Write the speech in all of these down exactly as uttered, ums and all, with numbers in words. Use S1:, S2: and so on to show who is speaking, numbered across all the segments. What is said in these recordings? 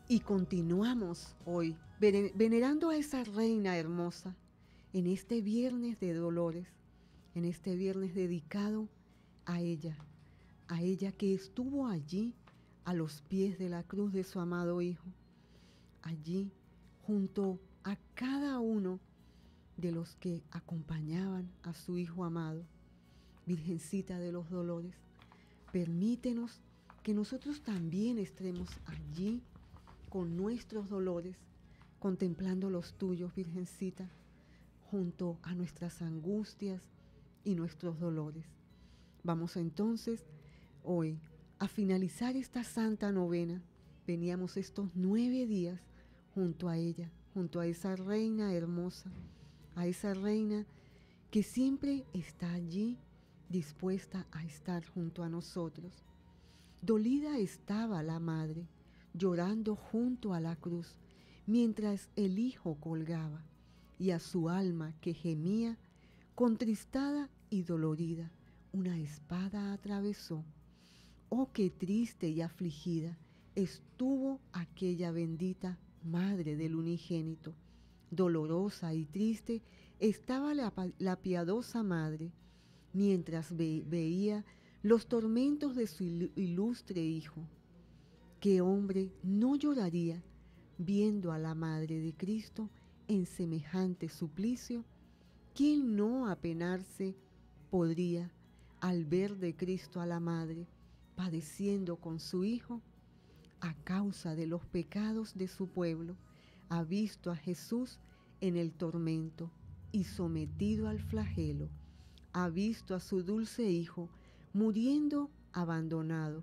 S1: Y continuamos hoy venerando a esa reina hermosa en este viernes de dolores, en este viernes dedicado a ella, a ella que estuvo allí a los pies de la cruz de su amado Hijo, allí junto a cada uno de los que acompañaban a su Hijo amado. Virgencita de los Dolores, permítenos que nosotros también estemos allí con nuestros dolores, contemplando los tuyos, Virgencita, junto a nuestras angustias y nuestros dolores. Vamos entonces hoy a finalizar esta santa novena. Veníamos estos nueve días junto a ella, junto a esa reina hermosa, a esa reina que siempre está allí dispuesta a estar junto a nosotros. Dolida estaba la madre, llorando junto a la cruz, mientras el hijo colgaba, y a su alma que gemía, contristada y dolorida, una espada atravesó. Oh, qué triste y afligida estuvo aquella bendita madre del unigénito. Dolorosa y triste estaba la, la piadosa madre, mientras ve, veía los tormentos de su ilustre hijo. ¿Qué hombre no lloraría viendo a la madre de Cristo en semejante suplicio? ¿Quién no apenarse podría al ver de Cristo a la madre padeciendo con su hijo? A causa de los pecados de su pueblo, ha visto a Jesús en el tormento y sometido al flagelo. Ha visto a su dulce hijo muriendo abandonado,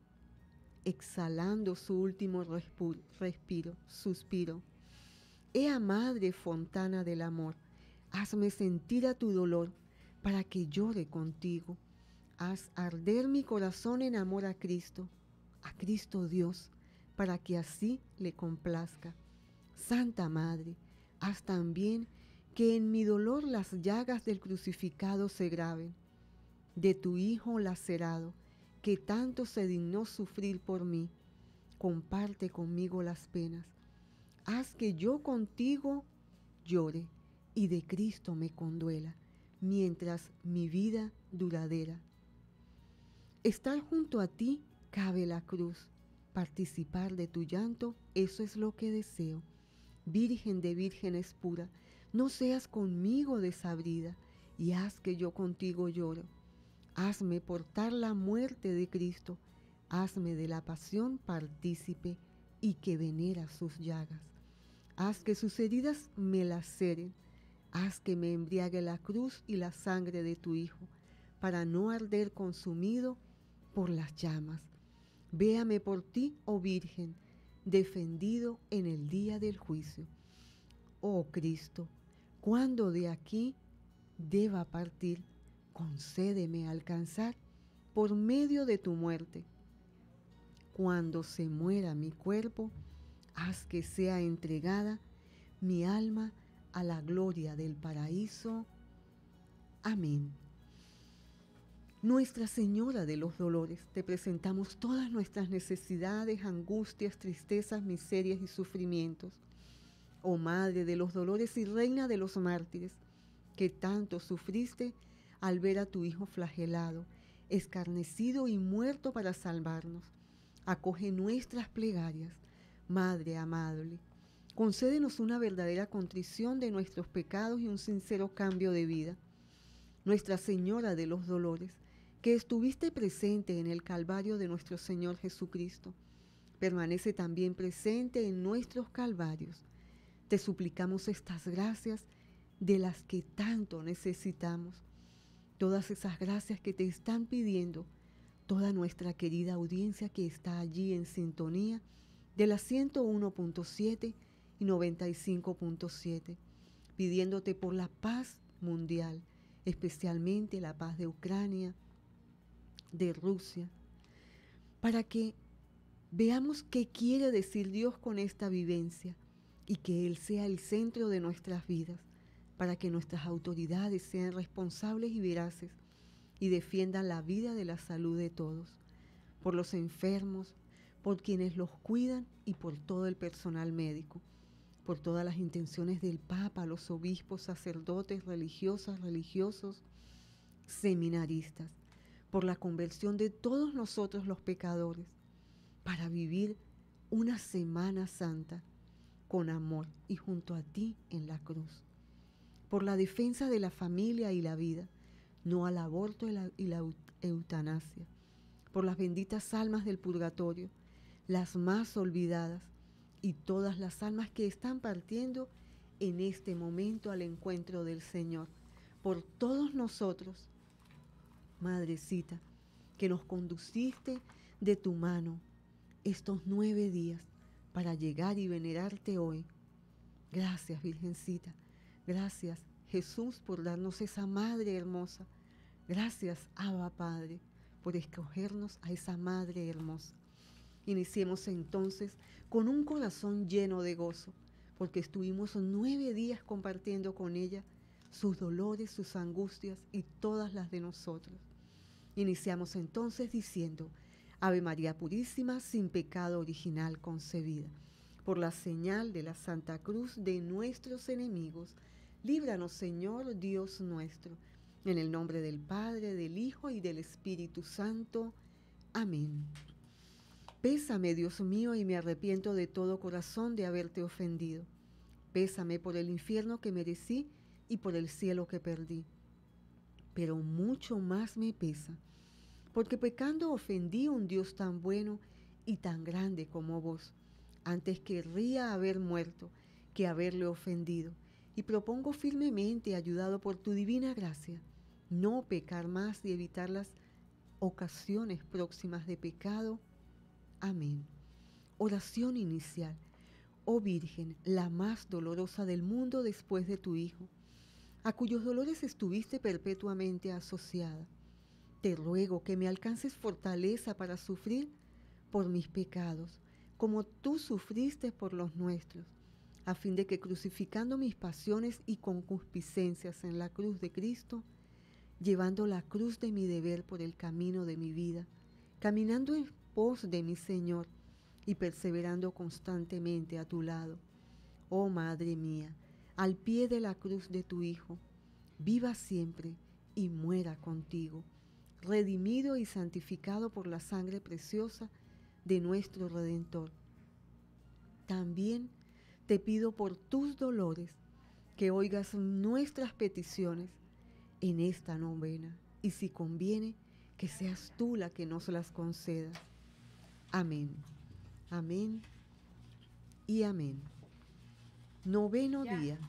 S1: exhalando su último respiro, suspiro. Ea madre fontana del amor, hazme sentir a tu dolor para que llore contigo. Haz arder mi corazón en amor a Cristo, a Cristo Dios, para que así le complazca. Santa Madre, haz también que en mi dolor las llagas del crucificado se graben, de tu Hijo lacerado, que tanto se dignó sufrir por mí. Comparte conmigo las penas. Haz que yo contigo llore y de Cristo me conduela, mientras mi vida duradera. Estar junto a ti cabe la cruz, participar de tu llanto, eso es lo que deseo. Virgen de vírgenes pura, no seas conmigo desabrida, y haz que yo contigo lloro. Hazme portar la muerte de Cristo, hazme de la pasión partícipe y que venera sus llagas. Haz que sus heridas me laceren, haz que me embriague la cruz y la sangre de tu Hijo, para no arder consumido por las llamas. Véame por ti, oh Virgen, defendido en el día del juicio. Oh Cristo, cuando de aquí deba partir, concédeme alcanzar por medio de tu muerte. Cuando se muera mi cuerpo, haz que sea entregada mi alma a la gloria del paraíso. Amén. Nuestra Señora de los Dolores, te presentamos todas nuestras necesidades, angustias, tristezas, miserias y sufrimientos. Oh Madre de los Dolores y Reina de los Mártires, que tanto sufriste al ver a tu Hijo flagelado, escarnecido y muerto para salvarnos. Acoge nuestras plegarias, Madre amable. Concédenos una verdadera contrición de nuestros pecados y un sincero cambio de vida. Nuestra Señora de los Dolores, que estuviste presente en el Calvario de nuestro Señor Jesucristo, permanece también presente en nuestros calvarios. Te suplicamos estas gracias de las que tanto necesitamos, todas esas gracias que te están pidiendo toda nuestra querida audiencia que está allí en sintonía de la ciento uno punto siete y noventa y cinco punto siete, pidiéndote por la paz mundial, especialmente la paz de Ucrania, de Rusia, para que veamos qué quiere decir Dios con esta vivencia y que Él sea el centro de nuestras vidas, para que nuestras autoridades sean responsables y veraces y defiendan la vida de la salud de todos, por los enfermos, por quienes los cuidan y por todo el personal médico, por todas las intenciones del Papa, los obispos, sacerdotes, religiosas, religiosos, seminaristas, por la conversión de todos nosotros los pecadores, para vivir una Semana Santa con amor y junto a ti en la cruz, por la defensa de la familia y la vida, no al aborto y la, y la eutanasia, por las benditas almas del purgatorio, las más olvidadas, y todas las almas que están partiendo en este momento al encuentro del Señor, por todos nosotros, Madrecita, que nos conduciste de tu mano estos nueve días para llegar y venerarte hoy. Gracias, Virgencita. Gracias, Jesús, por darnos esa Madre hermosa. Gracias, Abba Padre, por escogernos a esa Madre hermosa. Iniciemos entonces con un corazón lleno de gozo, porque estuvimos nueve días compartiendo con ella sus dolores, sus angustias y todas las de nosotros. Iniciamos entonces diciendo: Ave María Purísima, sin pecado original concebida. Por la señal de la Santa Cruz de nuestros enemigos, líbranos, Señor Dios nuestro. En el nombre del Padre, del Hijo y del Espíritu Santo. Amén. Pésame, Dios mío, y me arrepiento de todo corazón de haberte ofendido. Pésame por el infierno que merecí y por el cielo que perdí. Pero mucho más me pesa, porque pecando ofendí a un Dios tan bueno y tan grande como vos. Antes querría haber muerto que haberle ofendido, y propongo firmemente, ayudado por tu divina gracia, no pecar más y evitar las ocasiones próximas de pecado. Amén. Oración inicial. Oh Virgen, la más dolorosa del mundo después de tu Hijo, a cuyos dolores estuviste perpetuamente asociada, te ruego que me alcances fortaleza para sufrir por mis pecados, como tú sufriste por los nuestros, a fin de que, crucificando mis pasiones y concupiscencias en la cruz de Cristo, llevando la cruz de mi deber por el camino de mi vida, caminando en pos de mi Señor y perseverando constantemente a tu lado, oh Madre mía, al pie de la cruz de tu Hijo, viva siempre y muera contigo, redimido y santificado por la sangre preciosa de nuestro Redentor. También te pido por tus dolores que oigas nuestras peticiones en esta novena, y si conviene, que seas tú la que nos las concedas. Amén, amén y amén. Noveno ya. Día.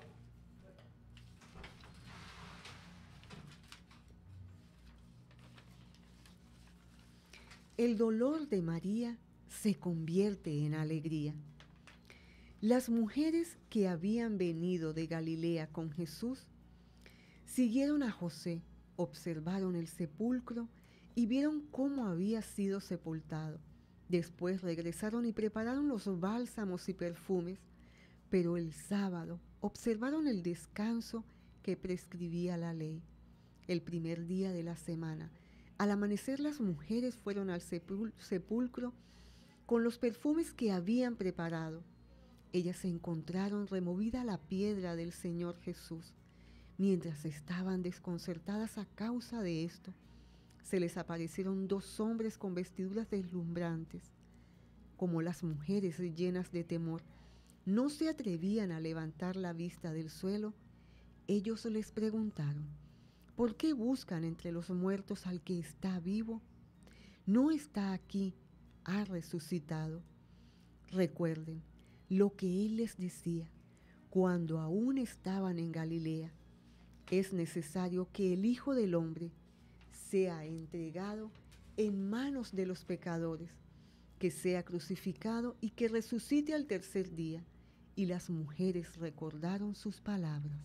S1: El dolor de María se convierte en alegría. Las mujeres que habían venido de Galilea con Jesús siguieron a José, observaron el sepulcro y vieron cómo había sido sepultado. Después regresaron y prepararon los bálsamos y perfumes, pero el sábado observaron el descanso que prescribía la ley. El primer día de la semana, al amanecer, las mujeres fueron al sepul- sepulcro con los perfumes que habían preparado. Ellas encontraron removida la piedra del Señor Jesús. Mientras estaban desconcertadas a causa de esto, se les aparecieron dos hombres con vestiduras deslumbrantes. Como las mujeres, llenas de temor, no se atrevían a levantar la vista del suelo, ellos les preguntaron: ¿por qué buscan entre los muertos al que está vivo? No está aquí, ha resucitado. Recuerden lo que él les decía cuando aún estaban en Galilea: es necesario que el Hijo del Hombre sea entregado en manos de los pecadores, que sea crucificado y que resucite al tercer día. Y las mujeres recordaron sus palabras.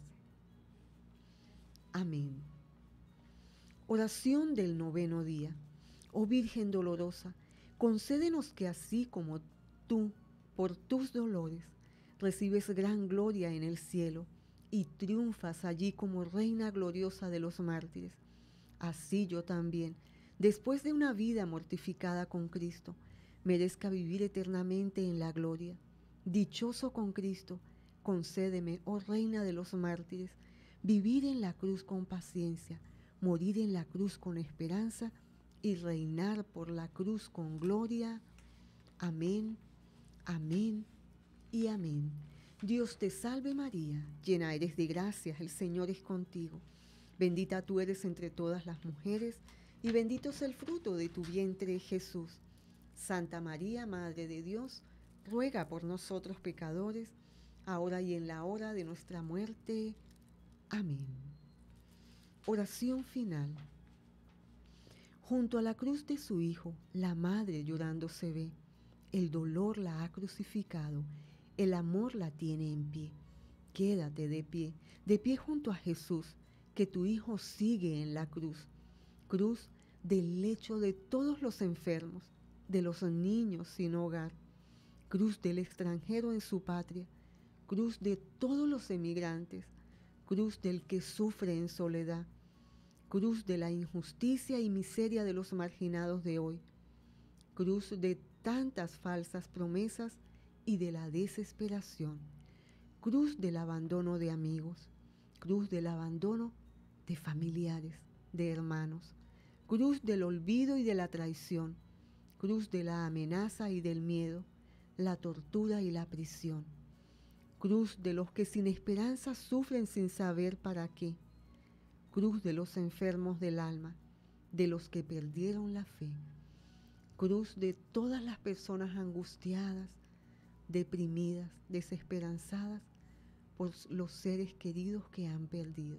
S1: Amén. Oración del noveno día. Oh Virgen dolorosa, concédenos que así como tú, por tus dolores, recibes gran gloria en el cielo y triunfas allí como Reina gloriosa de los mártires, así yo también, después de una vida mortificada con Cristo, merezca vivir eternamente en la gloria. Dichoso con Cristo, concédeme, oh Reina de los mártires, vivir en la cruz con paciencia, morir en la cruz con esperanza y reinar por la cruz con gloria. Amén, amén y amén. Dios te salve María, llena eres de gracia, el Señor es contigo. Bendita tú eres entre todas las mujeres, y bendito es el fruto de tu vientre, Jesús. Santa María, Madre de Dios, ruega por nosotros pecadores, ahora y en la hora de nuestra muerte. Amén. Oración final. Junto a la cruz de su Hijo, la Madre llorando se ve. El dolor la ha crucificado, el amor la tiene en pie. Quédate de pie, de pie junto a Jesús, que tu Hijo sigue en la cruz. Cruz del lecho de todos los enfermos, de los niños sin hogar. Cruz del extranjero en su patria. Cruz de todos los emigrantes. Cruz del que sufre en soledad. Cruz de la injusticia y miseria de los marginados de hoy. Cruz de tantas falsas promesas y de la desesperación. Cruz del abandono de amigos. Cruz del abandono de familiares, de hermanos. Cruz del olvido y de la traición. Cruz de la amenaza y del miedo, la tortura y la prisión. Cruz de los que sin esperanza sufren sin saber para qué. Cruz de los enfermos del alma, de los que perdieron la fe. Cruz de todas las personas angustiadas, deprimidas, desesperanzadas por los seres queridos que han perdido.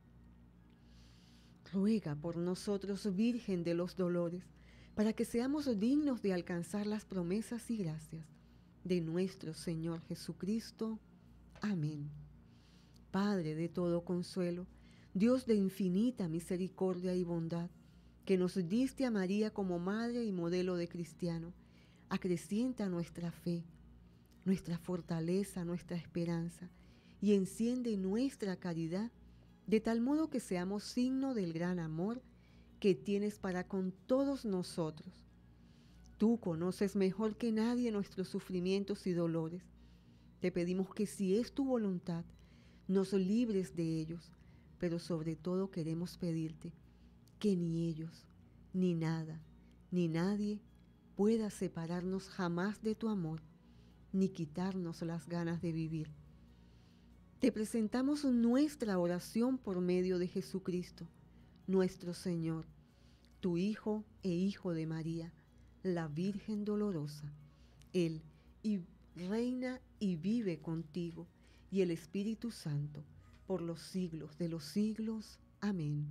S1: Ruega por nosotros, Virgen de los dolores, para que seamos dignos de alcanzar las promesas y gracias de nuestro Señor Jesucristo. Amén. Padre de todo consuelo, Dios de infinita misericordia y bondad, que nos diste a María como madre y modelo de cristiano, acrecienta nuestra fe, nuestra fortaleza, nuestra esperanza, y enciende nuestra caridad, de tal modo que seamos signo del gran amor que tienes para con todos nosotros. Tú conoces mejor que nadie nuestros sufrimientos y dolores. Te pedimos que, si es tu voluntad, nos libres de ellos, pero sobre todo queremos pedirte que ni ellos, ni nada, ni nadie pueda separarnos jamás de tu amor, ni quitarnos las ganas de vivir. Te presentamos nuestra oración por medio de Jesucristo, nuestro Señor, tu Hijo e Hijo de María, la Virgen dolorosa. Él y reina y vive contigo, y el Espíritu Santo, por los siglos de los siglos. Amén.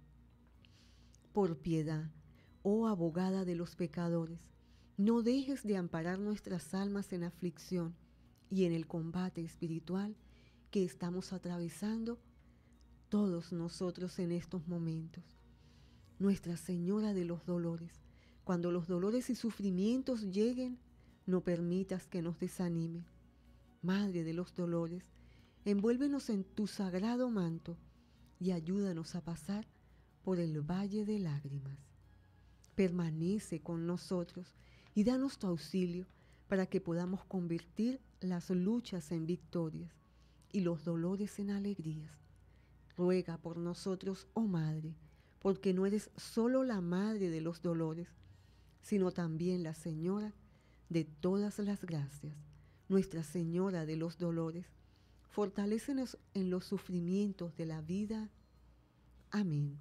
S1: Por piedad, oh abogada de los pecadores, no dejes de amparar nuestras almas en aflicción y en el combate espiritual que estamos atravesando todos nosotros en estos momentos. Nuestra Señora de los Dolores, cuando los dolores y sufrimientos lleguen, no permitas que nos desanime. Madre de los dolores, envuélvenos en tu sagrado manto y ayúdanos a pasar por el valle de lágrimas. Permanece con nosotros y danos tu auxilio para que podamos convertir las luchas en victorias y los dolores en alegrías. Ruega por nosotros, oh Madre, porque no eres solo la Madre de los dolores, sino también la Señora de todas las gracias, Nuestra Señora de los dolores. Fortalécenos en los sufrimientos de la vida. Amén.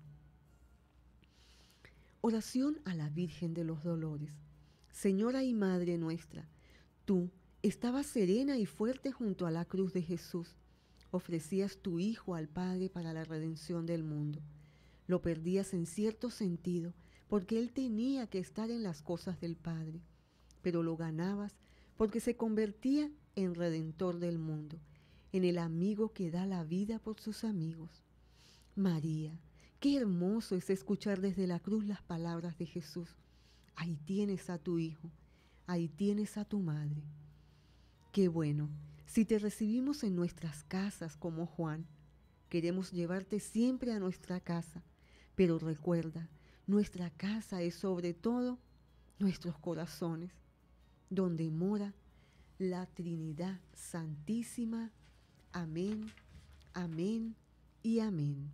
S1: Oración a la Virgen de los Dolores. Señora y Madre nuestra, tú estabas serena y fuerte junto a la cruz de Jesús. Ofrecías tu Hijo al Padre para la redención del mundo. Lo perdías en cierto sentido, porque Él tenía que estar en las cosas del Padre, pero lo ganabas porque se convertía en Redentor del mundo, en el amigo que da la vida por sus amigos. María, qué hermoso es escuchar desde la cruz las palabras de Jesús. Ahí tienes a tu Hijo, ahí tienes a tu Madre. Qué bueno, si te recibimos en nuestras casas como Juan, queremos llevarte siempre a nuestra casa, pero recuerda, nuestra casa es sobre todo nuestros corazones. donde mora la Trinidad Santísima. Amén, amén y amén.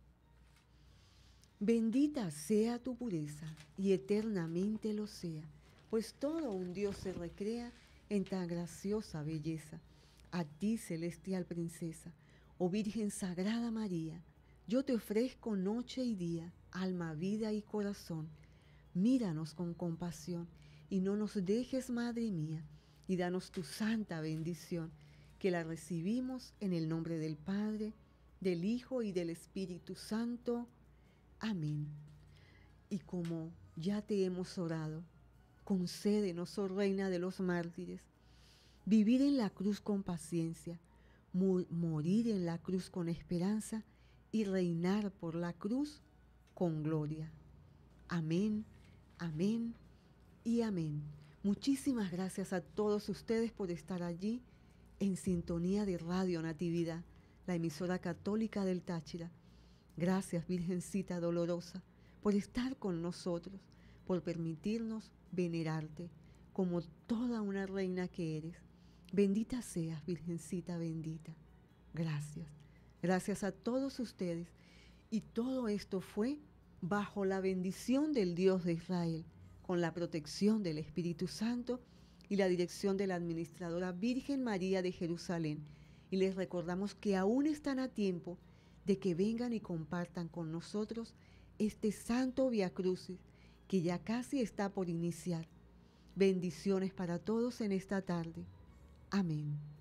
S1: Bendita sea tu pureza y eternamente lo sea, pues todo un Dios se recrea en tan graciosa belleza. A ti, celestial princesa, oh Virgen Sagrada María, yo te ofrezco noche y día, alma, vida y corazón. Míranos con compasión y no nos dejes, Madre mía, y danos tu santa bendición, que la recibimos en el nombre del Padre, del Hijo y del Espíritu Santo. Amén. Y como ya te hemos orado, concédenos, oh Reina de los mártires, vivir en la cruz con paciencia, morir en la cruz con esperanza y reinar por la cruz con gloria. Amén, amén y amén. Muchísimas gracias a todos ustedes por estar allí en sintonía de Radio Natividad, la emisora católica del Táchira. Gracias, Virgencita Dolorosa, por estar con nosotros, por permitirnos venerarte como toda una reina que eres. Bendita seas, Virgencita bendita. Gracias. Gracias a todos ustedes. Y todo esto fue bajo la bendición del Dios de Israel, con la protección del Espíritu Santo y la dirección de la administradora Virgen María de Jerusalén. Y les recordamos que aún están a tiempo de que vengan y compartan con nosotros este santo Vía Crucis que ya casi está por iniciar. Bendiciones para todos en esta tarde. Amén.